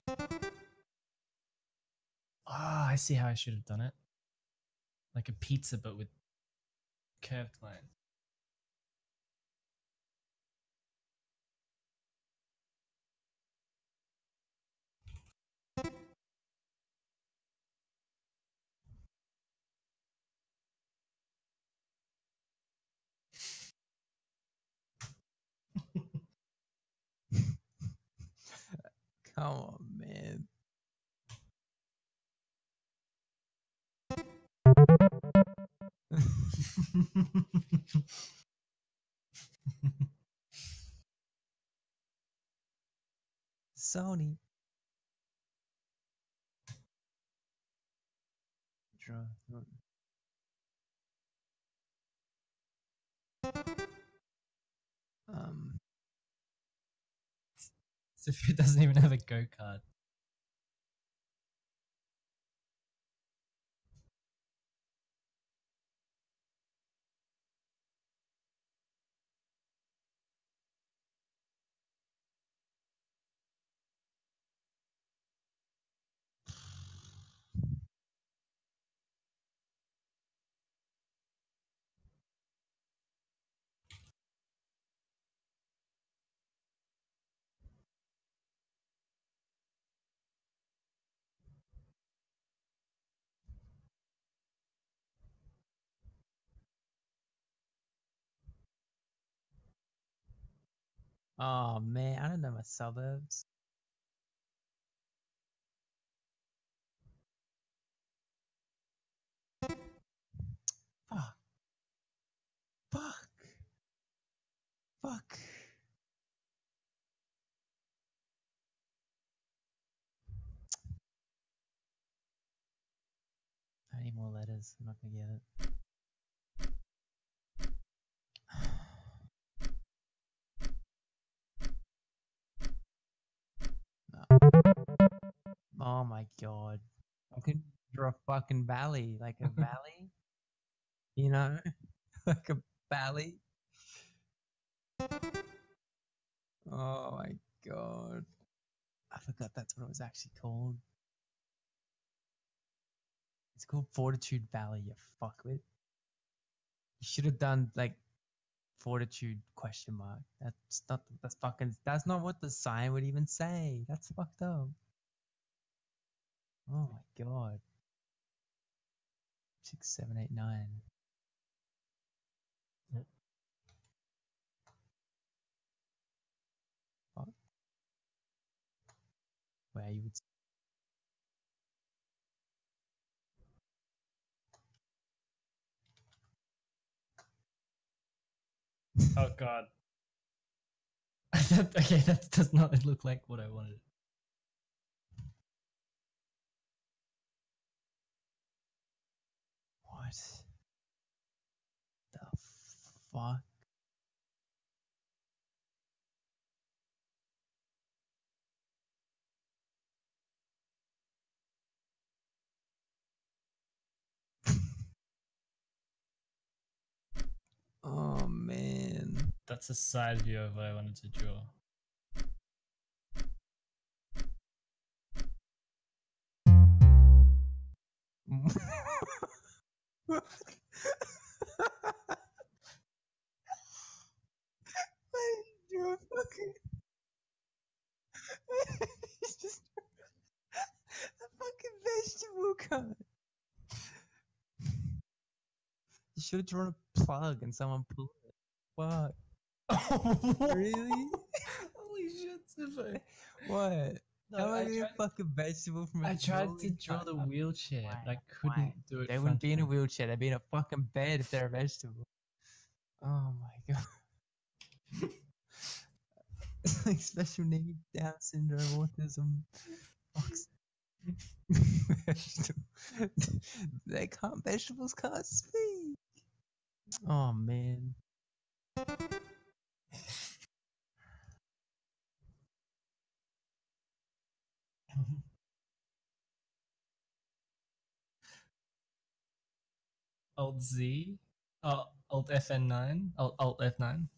Ah, I see how I should have done it. Like a pizza, but with curved line. Come on, man. Sony. Draw. Sophia doesn't even have a go card. Oh man, I don't know my suburbs. Fuck. Fuck. Fuck. I need more letters. I'm not gonna get it. No. Oh my god. I could draw a fucking valley. Like a valley? You know? Like a valley? Oh my god. I forgot that's what it was actually called. It's called Fortitude Valley, you fuckwit. You should have done like Fortitude question mark. That's not what the sign would even say. That's fucked up. Oh my god. 6, 7, 8, 9. Yep. Fuck. Where you would Oh god. Okay, that does not look like what I wanted. What the fuck? Oh man. That's a side view of what I wanted to draw. Why did you draw a fucking It's just a fucking vegetable card. You should have drawn a plug and someone pulled it. Fuck. Really? Holy shit, Sifu. What? No, How am I I gonna get a tried, fucking vegetable from a I tried to drawing draw card? the wheelchair, Why? but I couldn't do it. They wouldn't be in a frontal. wheelchair. They'd be in a fucking bed if they're a vegetable. Oh my god. Like special needs, Down syndrome, autism. Fuck's vegetables can't speak. Oh man. Alt Z, Alt FN9, Alt F9.